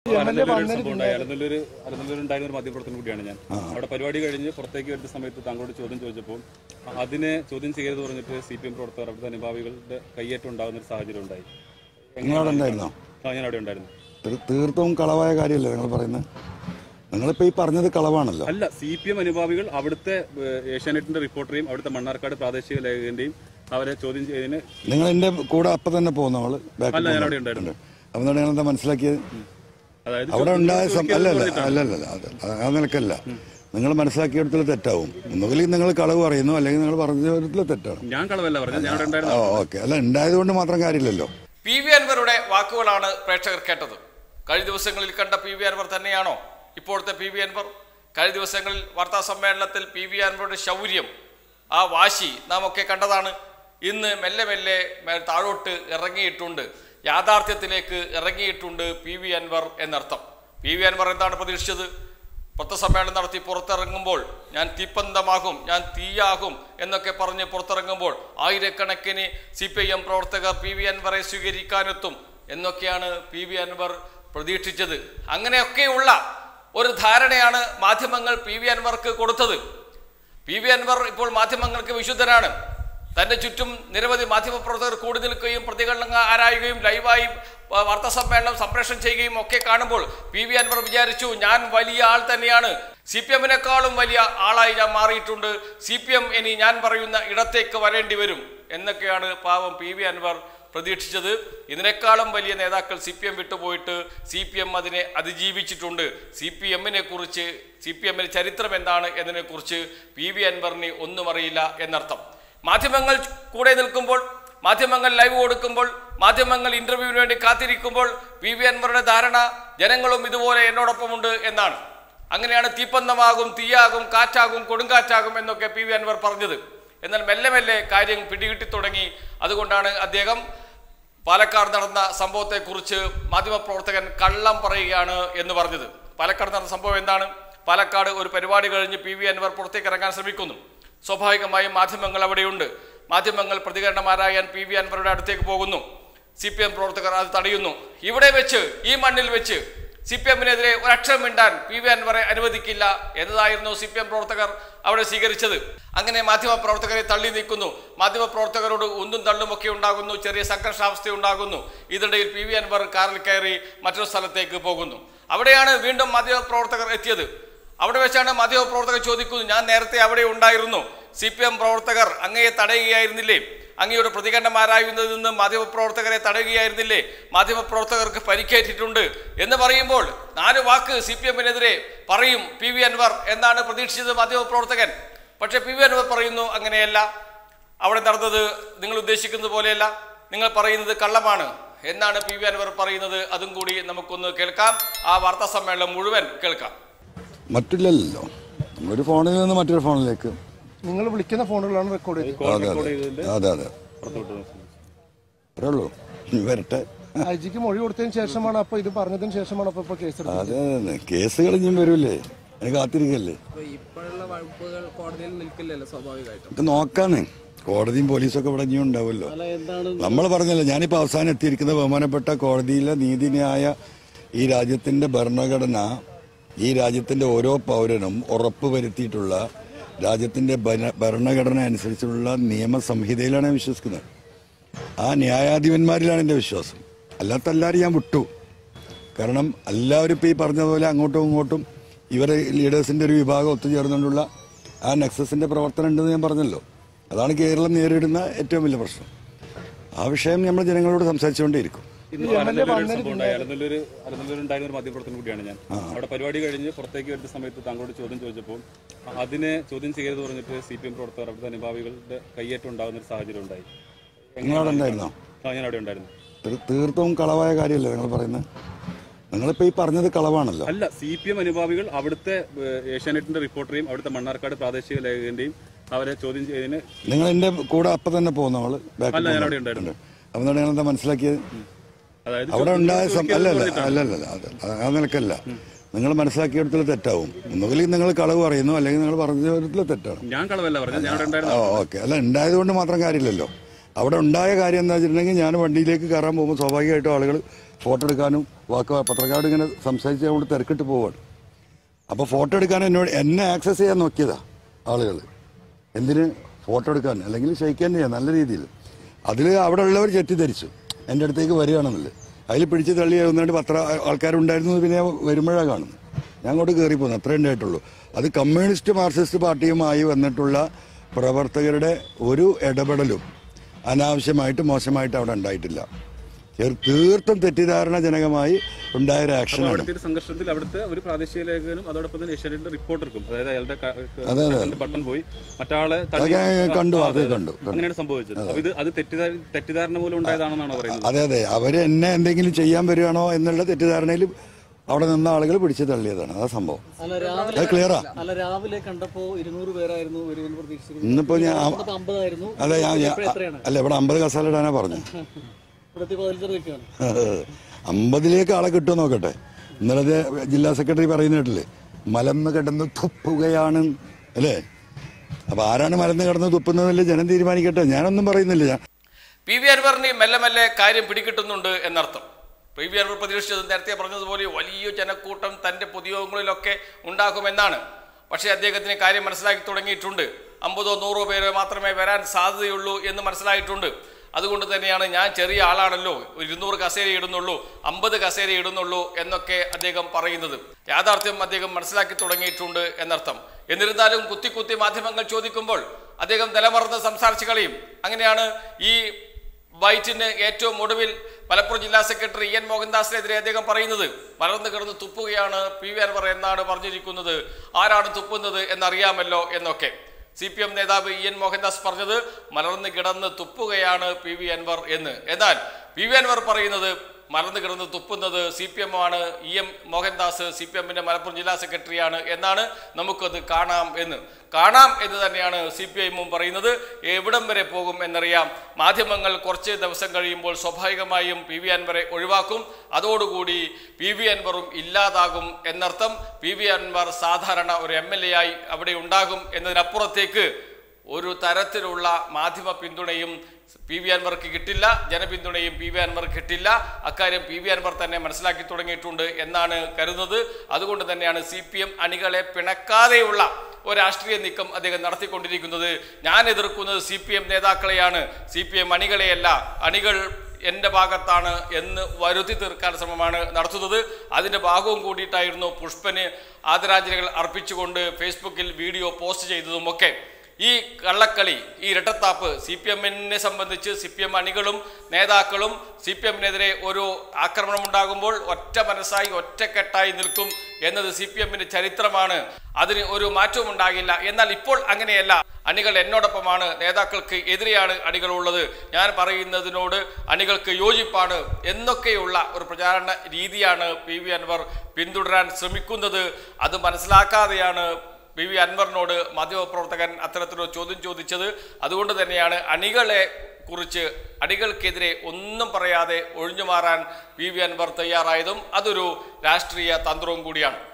അലനല്ലൂരുണ്ടായിരുന്ന ഒരു മാധ്യമപ്രവർത്തനം കൂടിയാണ് ഞാൻ. അവിടെ പരിപാടി കഴിഞ്ഞ് പുറത്തേക്ക് വരുന്ന സമയത്ത് താങ്കളോട് ചോദ്യം ചോദിച്ചപ്പോൾ അതിനെ ചോദ്യം ചെയ്യരുത് പറഞ്ഞിട്ട് CPM പ്രവർത്തകർ അവിടുത്തെ അനുഭാവികളുടെ കയ്യേറ്റം ഉണ്ടാകുന്ന ഒരു സാഹചര്യം ഉണ്ടായി. ഞാൻ അവിടെ ഉണ്ടായിരുന്നു. തീർത്തും കളവായ കാര്യമല്ലേ നിങ്ങൾ പറയുന്നത്? നിങ്ങളിപ്പോ ഈ പറഞ്ഞത് കളവാണല്ലോ. അല്ല, CPM അനുഭാവികൾ അവിടുത്തെ ഏഷ്യാനെറ്റിന്റെ റിപ്പോർട്ടറെയും അവിടുത്തെ മണ്ണാർക്കാട് പ്രാദേശിക ലേഖകന്റെയും അവരെ ചോദ്യം ചെയ്തതിന് നിങ്ങൾ എന്റെ കൂടെ അപ്പം തന്നെ പോകുന്നവള് അല്ല, ഞാൻ അവിടെ ഉണ്ടായിരുന്നു. അപ്പം നിങ്ങൾ എന്താ മനസ്സിലാക്കിയത്? അവിടെ ഉണ്ടായ അല്ലല്ല ആ നിലക്കല്ല. നിങ്ങൾ മനസ്സിലാക്കിയെടുത്തിൽ തെറ്റാവും. ഒന്നുകിൽ നിങ്ങൾ കളവ് പറയുന്നു, അല്ലെങ്കിൽ നിങ്ങൾ പറഞ്ഞ തെറ്റാണ്. ഞാൻ കളവല്ല പറഞ്ഞത്. ഓക്കെ, അല്ല ഉണ്ടായതുകൊണ്ട് മാത്രം കാര്യമില്ലല്ലോ. PV അൻവറുടെ വാക്കുകളാണ് പ്രേക്ഷകർ കേട്ടത്. കഴിഞ്ഞ ദിവസങ്ങളിൽ കണ്ട PV അൻവർ തന്നെയാണോ ഇപ്പോഴത്തെ PV അൻവർ? കഴിഞ്ഞ ദിവസങ്ങളിൽ വാർത്താ സമ്മേളനത്തിൽ PV അൻവറുടെ ശൗര്യം, ആ വാശി നാം ഒക്കെ കണ്ടതാണ്. ഇന്ന് മെല്ലെ മെല്ലെ താഴോട്ട് ഇറങ്ങിയിട്ടുണ്ട്, യാഥാർത്ഥ്യത്തിലേക്ക് ഇറങ്ങിയിട്ടുണ്ട് PV അൻവർ എന്നർത്ഥം. PV അൻവർ എന്താണ് പ്രതീക്ഷിച്ചത്? പത്രസമ്മേളനം നടത്തി പുറത്തിറങ്ങുമ്പോൾ ഞാൻ തീപ്പന്തമാകും, ഞാൻ തീയാകും എന്നൊക്കെ പറഞ്ഞ് പുറത്തിറങ്ങുമ്പോൾ ആയിരക്കണക്കിന് CPIM പ്രവർത്തകർ PV അൻവറെ സ്വീകരിക്കാനെത്തും എന്നൊക്കെയാണ് PV അൻവർ പ്രതീക്ഷിച്ചത്. അങ്ങനെയൊക്കെയുള്ള ഒരു ധാരണയാണ് മാധ്യമങ്ങൾ PV അൻവർക്ക് കൊടുത്തത്. PV അൻവർ ഇപ്പോൾ മാധ്യമങ്ങൾക്ക് വിശുദ്ധനാണ്. തൻ്റെ ചുറ്റും നിരവധി മാധ്യമപ്രവർത്തകർ കൂടി നിൽക്കുകയും പ്രതികരണങ്ങൾ ആരായുകയും ലൈവായി വാർത്താ സമ്മേളനം സംപ്രേഷണം ചെയ്യുകയും ഒക്കെ കാണുമ്പോൾ PV അൻവർ വിചാരിച്ചു, ഞാൻ വലിയ ആൾ തന്നെയാണ്, CPMനേക്കാളും വലിയ ആളായി ഞാൻ മാറിയിട്ടുണ്ട്, CPM ഇനി ഞാൻ പറയുന്ന ഇടത്തേക്ക് വരേണ്ടി വരും എന്നൊക്കെയാണ് പാവം PV അൻവർ പ്രതീക്ഷിച്ചത്. ഇതിനേക്കാളും വലിയ നേതാക്കൾ CPM വിട്ടുപോയിട്ട് CPM അതിനെ അതിജീവിച്ചിട്ടുണ്ട്. CPMനെ കുറിച്ച്, CPMന്റെ ചരിത്രം എന്താണ് എന്നതിനെക്കുറിച്ച് PV അൻവറിന് ഒന്നും അറിയില്ല എന്നർത്ഥം. മാധ്യമങ്ങൾ കൂടെ നിൽക്കുമ്പോൾ, മാധ്യമങ്ങൾ ലൈവ് കൊടുക്കുമ്പോൾ, മാധ്യമങ്ങൾ ഇന്റർവ്യൂവിന് വേണ്ടി കാത്തിരിക്കുമ്പോൾ PV അൻവറുടെ ധാരണ ജനങ്ങളും ഇതുപോലെ എന്നോടൊപ്പമുണ്ട് എന്നാണ്. അങ്ങനെയാണ് തീപ്പന്തമാകും, തീയാകും, കാറ്റാകും, കൊടുങ്കാറ്റാകും എന്നൊക്കെ PV അൻവർ പറഞ്ഞത്. എന്നാൽ മെല്ലെ മെല്ലെ കാര്യം പിടികിട്ടി തുടങ്ങി. അതുകൊണ്ടാണ് അദ്ദേഹം പാലക്കാട് നടന്ന സംഭവത്തെക്കുറിച്ച് മാധ്യമപ്രവർത്തകൻ കള്ളം പറയുകയാണ് എന്ന് പറഞ്ഞത്. പാലക്കാട് നടന്ന സംഭവം എന്താണ്? പാലക്കാട് ഒരു പരിപാടി കഴിഞ്ഞ് PV അൻവർ പുറത്തേക്ക് ഇറങ്ങാൻ ശ്രമിക്കുന്നു. സ്വാഭാവികമായും മാധ്യമങ്ങൾ അവിടെയുണ്ട്. മാധ്യമങ്ങൾ പ്രതികരണം ആരായാൻ PV അൻവറുടെ അടുത്തേക്ക് പോകുന്നു. CPM പ്രവർത്തകർ അത് തടയുന്നു. ഇവിടെ വെച്ച്, ഈ മണ്ണിൽ വെച്ച് CPMനെതിരെ ഒരക്ഷരം മിണ്ടാൻ PV അൻവറെ അനുവദിക്കില്ല എന്നതായിരുന്നു CPM പ്രവർത്തകർ അവിടെ സ്വീകരിച്ചത്. അങ്ങനെ മാധ്യമപ്രവർത്തകരെ തള്ളി നീക്കുന്നു. മാധ്യമപ്രവർത്തകരോട് ഉന്തും തള്ളുമൊക്കെ ഉണ്ടാകുന്നു, ചെറിയ സംഘർഷാവസ്ഥ ഉണ്ടാകുന്നു. ഇതിനിടയിൽ PV അൻവർ കാറിൽ കയറി മറ്റൊരു സ്ഥലത്തേക്ക് പോകുന്നു. അവിടെയാണ് വീണ്ടും മാധ്യമപ്രവർത്തകർ എത്തിയത്. അവിടെ വെച്ചാണ് മാധ്യമപ്രവർത്തകർ ചോദിക്കുന്നു, ഞാൻ നേരത്തെ അവിടെ ഉണ്ടായിരുന്നു, CPM പ്രവർത്തകർ അങ്ങയെ തടയുകയായിരുന്നില്ലേ? അങ്ങയുടെ പ്രതികരണം ആരായുന്നതിൽ നിന്ന് മാധ്യമപ്രവർത്തകരെ തടയുകയായിരുന്നില്ലേ? മാധ്യമപ്രവർത്തകർക്ക് പരിക്കേറ്റിട്ടുണ്ട് എന്ന് പറയുമ്പോൾ 4 വാക്ക് CPMനെതിരെ പറയും PV അൻവർ എന്നാണ് പ്രതീക്ഷിച്ചത് മാധ്യമപ്രവർത്തകൻ. പക്ഷെ PV അൻവർ പറയുന്നു, അങ്ങനെയല്ല, അവിടെ നടന്നത് നിങ്ങൾ ഉദ്ദേശിക്കുന്നത് പോലെയല്ല, നിങ്ങൾ പറയുന്നത് കള്ളമാണ് എന്നാണ് PV അൻവർ പറയുന്നത്. അതും കൂടി നമുക്കൊന്ന് കേൾക്കാം. ആ വാർത്താ സമ്മേളനം മുഴുവൻ കേൾക്കാം. മറ്റില്ലല്ലോ, ഒരു ഫോണിൽ നിന്ന് മറ്റൊരു ഫോണിലേക്ക് നിങ്ങൾ വിളിക്കുന്ന ഫോണുകളാണ് റെക്കോർഡ് ചെയ്തത്. അതെ അതെ, അത്രേ ഉള്ളൂ. വരട്ടെ. ഐജിക്ക് മൊഴി കൊടുത്തതിന് ശേഷമാണ്, അപ്പൊ ഇത് പറഞ്ഞതിന് ശേഷമാണ് അപ്പൊ കേസ്. അതെ അതെ, കേസുകൾ ഇനിയും വരൂലേ, എനിക്ക് കാത്തിരിക്കല്ലേ. ഇത് നോക്കാന്ന് കോടതിയും പോലീസൊക്കെ ഇവിടെ ഇനിയും ഉണ്ടാവുമല്ലോ. നമ്മൾ പറഞ്ഞല്ലോ, ഞാനിപ്പോ അവസാനം എത്തിയിരിക്കുന്ന ബഹുമാനപ്പെട്ട കോടതിയിലെ നീതിന്യായ ഈ രാജ്യത്തിന്റെ ഭരണഘടന, ഈ രാജ്യത്തിന്റെ ഓരോ പൗരനും ഉറപ്പ് വരുത്തിയിട്ടുള്ള രാജ്യത്തിന്റെ ഭരണഘടന അനുസരിച്ചുള്ള നിയമസംഹിതയിലാണ് ഞാൻ വിശ്വസിക്കുന്നത്. ആ ന്യായാധിപന്മാരിലാണ് എൻ്റെ വിശ്വാസം. അല്ലാത്ത എല്ലാവരും ഞാൻ വിട്ടു. കാരണം എല്ലാവരും ഇപ്പോൾ ഈ പറഞ്ഞതുപോലെ അങ്ങോട്ടും ഇങ്ങോട്ടും ഇവരെ ലീഡേഴ്സിൻ്റെ ഒരു വിഭാഗം ഒത്തുചേർന്നുകൊണ്ടുള്ള ആ നെക്സസിൻ്റെ പ്രവർത്തനം ഉണ്ടെന്ന് ഞാൻ പറഞ്ഞല്ലോ. അതാണ് കേരളം നേരിടുന്ന ഏറ്റവും വലിയ പ്രശ്നം. ആ വിഷയം നമ്മൾ ജനങ്ങളോട് സംസാരിച്ചുകൊണ്ടേയിരിക്കും. അലനല്ലൂരുണ്ടായിരുന്ന ഒരു മാധ്യമപ്രവർത്തനം കൂടിയാണ് ഞാൻ. അവിടെ പരിപാടി കഴിഞ്ഞ് പുറത്തേക്ക് വരുന്ന സമയത്ത് താങ്കളോട് ചോദ്യം ചോദിച്ചപ്പോൾ അതിനെ ചോദ്യം ചെയ്യരുത് പറഞ്ഞിട്ട് CPM പ്രവർത്തകർ അവിടുത്തെ അനുഭാവികളുടെ കയ്യേറ്റം ഉണ്ടാകുന്ന ഒരു സാഹചര്യം ഉണ്ടായി. ഞാൻ അവിടെ ഉണ്ടായിരുന്നു. തീർത്തും കളവായ കാര്യമല്ലേ നിങ്ങൾ പറയുന്നത്? നിങ്ങളിപ്പോ ഈ പറഞ്ഞത് കളവാണല്ലോ. അല്ല, CPM അനുഭാവികൾ അവിടുത്തെ ഏഷ്യാനെറ്റിന്റെ റിപ്പോർട്ടറെയും അവിടുത്തെ മണ്ണാർക്കാട് പ്രാദേശിക ലേഖകന്റെയും അവരെ ചോദ്യം ചെയ്തതിന് നിങ്ങൾ എന്റെ കൂടെ അപ്പം തന്നെ പോകുന്നവള് അല്ല, ഞാൻ അവിടെ ഉണ്ടായിരുന്നു. അപ്പം നിങ്ങൾ എന്താ മനസ്സിലാക്കിയത്? അവിടെ ഉണ്ടായ അല്ലല്ല ആ നിലക്കല്ല. നിങ്ങൾ മനസ്സിലാക്കിയെടുത്തിൽ തെറ്റാവും. ഒന്നുകിൽ നിങ്ങൾ കളവ് പറയുന്നു, അല്ലെങ്കിൽ നിങ്ങൾ പറഞ്ഞ തെറ്റാണ്. ഞാൻ കളവല്ല പറഞ്ഞത്. ഓക്കെ, അല്ല ഉണ്ടായതുകൊണ്ട് മാത്രം കാര്യമില്ലല്ലോ. അവിടെ ഉണ്ടായ കാര്യം എന്താ വെച്ചിട്ടുണ്ടെങ്കിൽ, ഞാൻ വണ്ടിയിലേക്ക് കയറാൻ പോകുമ്പോൾ സ്വാഭാവികമായിട്ടും ആളുകൾ ഫോട്ടോ എടുക്കാനും പത്രക്കാരോട് ഇങ്ങനെ സംസാരിച്ച് കൊണ്ട് തിരക്കിട്ട് പോവാണ്. അപ്പോൾ ഫോട്ടോ എടുക്കാൻ എന്നെ ആക്സസ് ചെയ്യാൻ നോക്കിയതാ ആളുകൾ. എന്തിന്? ഫോട്ടോ എടുക്കാൻ, അല്ലെങ്കിൽ ഷെയ്ക്കാൻ ചെയ്യാൻ നല്ല രീതിയിൽ. അതിൽ അവിടെ ഉള്ളവർ തെറ്റിദ്ധരിച്ചു എൻ്റെ അടുത്തേക്ക് വരികയാണെന്നില്ല. അതിൽ പിടിച്ച് തള്ളി ഒന്നുകൊണ്ട് പത്ര ആൾക്കാരുണ്ടായിരുന്നു. പിന്നെ വരുമ്പോഴാണ് കാണുന്നത്. ഞാൻ അങ്ങോട്ട് കയറി പോകുന്നു, അത്രേ ഉണ്ടായിട്ടുള്ളൂ. അത് കമ്മ്യൂണിസ്റ്റ് മാർക്സിസ്റ്റ് പാർട്ടിയുമായി വന്നിട്ടുള്ള പ്രവർത്തകരുടെ ഒരു ഇടപെടലും അനാവശ്യമായിട്ട് മോശമായിട്ട് അവിടെ ഉണ്ടായിട്ടില്ല. തീർത്തും തെറ്റിദ്ധാരണജനകമായി ഉണ്ടായ ഒരു ആക്ഷനാണ്. സംഘർഷത്തിൽ അവിടുത്തെ ഒരു പ്രാദേശിക ലേഖകനും അതോടൊപ്പം തന്നെ ഏഷ്യാനെറ്റിന്റെ റിപ്പോർട്ടർക്കും, അതായത് അയാളുടെ ബട്ടൺ പോയി മറ്റാളെ കണ്ടു, അത് കണ്ടു. അങ്ങനെയാണ് സംഭവിച്ചത്. അത് തെറ്റിദ്ധാരണ മൂലം ഉണ്ടായതാണെന്നാണ് പറയുന്നത്. അതെ അതെ, അവര് എന്നെ എന്തെങ്കിലും ചെയ്യാൻ വരികയാണോ എന്നുള്ള തെറ്റിദ്ധാരണയിൽ അവിടെ നിന്ന ആളുകൾ പിടിച്ചു തള്ളിയതാണ് ആ സംഭവം. അത് ക്ലിയറാ. രാവിലെ കണ്ടപ്പോ 200 പേരായിരുന്നു ഇന്നിപ്പോ ഞാൻ അല്ല അല്ല ഇവിടെ 50 കസാല ഇടാനാ പറഞ്ഞു. 50 ആളെ കിട്ടുമോ നോക്കട്ടെ. ഇന്നലത്തെ ജില്ലാ സെക്രട്ടറി പറയുന്ന കേട്ടില്ലേ, മലന്ന് കിടന്ന് തുപ്പുകയാണ് അല്ലേ? അപ്പൊ ആരാണ് മലന്ന് കിടന്ന് തുപ്പുന്നതല്ലേ ജനം തീരുമാനിക്കട്ടെ. ഞാനൊന്നും പറയുന്നില്ല. PV അൻവറിന് മെല്ലെ മെല്ലെ കാര്യം പിടികിട്ടുന്നുണ്ട് എന്നർത്ഥം. PV അൻവർ പ്രതീക്ഷിച്ചത് നേരത്തെ പറഞ്ഞതുപോലെ വലിയ ജനക്കൂട്ടം തൻ്റെ പൊതുയോഗങ്ങളിലൊക്കെ ഉണ്ടാകുമെന്നാണ്. പക്ഷേ അദ്ദേഹത്തിന് കാര്യം മനസ്സിലാക്കി തുടങ്ങിയിട്ടുണ്ട്. 50-100 പേര് മാത്രമേ വരാൻ സാധ്യതയുള്ളൂ എന്ന് മനസ്സിലായിട്ടുണ്ട്. അതുകൊണ്ട് തന്നെയാണ് ഞാൻ ചെറിയ ആളാണല്ലോ, 200 കസേര ഇടുന്നുള്ളൂ, 50 കസേര ഇടുന്നുള്ളൂ എന്നൊക്കെ അദ്ദേഹം പറയുന്നത്. യാഥാർത്ഥ്യം അദ്ദേഹം മനസ്സിലാക്കി തുടങ്ങിയിട്ടുണ്ട് എന്നർത്ഥം. എന്നിരുന്നാലും കുത്തി മാധ്യമങ്ങൾ ചോദിക്കുമ്പോൾ അദ്ദേഹം നിലമറന്ന് സംസാരിച്ചു കളയും. അങ്ങനെയാണ് ഈ ബൈറ്റിന് ഏറ്റവും ഒടുവിൽ മലപ്പുറം ജില്ലാ സെക്രട്ടറി EN മോഹൻദാസിനെതിരെ അദ്ദേഹം പറയുന്നത്. മലർന്നു കിടന്ന് തുപ്പുകയാണ് PV അൻവർ എന്നാണ് പറഞ്ഞിരിക്കുന്നത്. ആരാണ് തുപ്പുന്നത് എന്നറിയാമല്ലോ എന്നൊക്കെ. CPM നേതാവ് EN മോഹൻദാസ് പറഞ്ഞത് മലർന്ന് കിടന്ന് തുപ്പുകയാണ് PV അൻവർ എന്ന്. എന്നാൽ PV അൻവർ പറയുന്നത് മലർന്ന് കിടന്ന് തുപ്പുന്നത് CPM ആണ്, EM മോഹൻദാസ് CPMന്റെ മലപ്പുറം ജില്ലാ സെക്രട്ടറിയാണ് എന്നാണ്. നമുക്കത് കാണാം എന്ന് തന്നെയാണ് CPIമും പറയുന്നത്. എവിടം വരെ പോകും എന്നറിയാം. മാധ്യമങ്ങൾ കുറച്ച് ദിവസം കഴിയുമ്പോൾ സ്വാഭാവികമായും PV അൻവറെ ഒഴിവാക്കും. അതോടുകൂടി PV അൻവറും ഇല്ലാതാകും എന്നർത്ഥം. PV അൻവർ സാധാരണ ഒരു MLA ആയി അവിടെ ഉണ്ടാകും എന്നതിനപ്പുറത്തേക്ക് ഒരു തരത്തിലുള്ള മാധ്യമ പിന്തുണയും PV അൻവർക്ക് കിട്ടില്ല, ജനപിന്തുണയും PV അൻവർക്ക് കിട്ടില്ല. അക്കാര്യം PV അൻവർ തന്നെ മനസ്സിലാക്കി തുടങ്ങിയിട്ടുണ്ട് എന്നാണ് കരുതുന്നത്. അതുകൊണ്ട് തന്നെയാണ് CPM അണികളെ പിണക്കാതെയുള്ള ഒരു രാഷ്ട്രീയ നീക്കം അദ്ദേഹം നടത്തിക്കൊണ്ടിരിക്കുന്നത്. ഞാൻ എതിർക്കുന്നത് CPM നേതാക്കളെയാണ്, CPM അണികളെയല്ല. അണികൾ എൻ്റെ ഭാഗത്താണ് എന്ന് വരുത്തി തീർക്കാൻ ശ്രമമാണ് നടത്തുന്നത്. അതിൻ്റെ ഭാഗവും കൂടിയിട്ടായിരുന്നു പുഷ്പന് ആദരാഞ്ജലികൾ അർപ്പിച്ചുകൊണ്ട് ഫേസ്ബുക്കിൽ വീഡിയോ പോസ്റ്റ് ചെയ്തതുമൊക്കെ. ഈ കള്ളക്കളി, ഈ ഇരട്ടത്താപ്പ് CPMനെ സംബന്ധിച്ച് CPM അണികളും നേതാക്കളും CPMനെതിരെ ഒരു ആക്രമണം ഉണ്ടാകുമ്പോൾ ഒറ്റ മനസ്സായി ഒറ്റക്കെട്ടായി നിൽക്കും എന്നത് CPMന്റെ ചരിത്രമാണ്. അതിന് ഒരു മാറ്റവും ഉണ്ടാകില്ല. എന്നാൽ ഇപ്പോൾ അങ്ങനെയല്ല. അണികൾ എന്നോടൊപ്പമാണ്, നേതാക്കൾക്ക് എതിരെയാണ് അണികളുള്ളത്, ഞാൻ പറയുന്നതിനോട് അണികൾക്ക് യോജിപ്പാണ് എന്നൊക്കെയുള്ള ഒരു പ്രചാരണ രീതിയാണ് PV അൻവർ പിന്തുടരാൻ ശ്രമിക്കുന്നത്. അത് മനസ്സിലാക്കാതെയാണ് PV അൻവറിനോട് മാധ്യമപ്രവർത്തകൻ അത്തരത്തിലൊരു ചോദ്യം ചോദിച്ചത്. അതുകൊണ്ട് തന്നെയാണ് അണികളെ കുറിച്ച്, അണികൾക്കെതിരെ ഒന്നും പറയാതെ ഒഴിഞ്ഞു മാറാൻ PV അൻവർ തയ്യാറായതും. അതൊരു രാഷ്ട്രീയ തന്ത്രവും കൂടിയാണ്.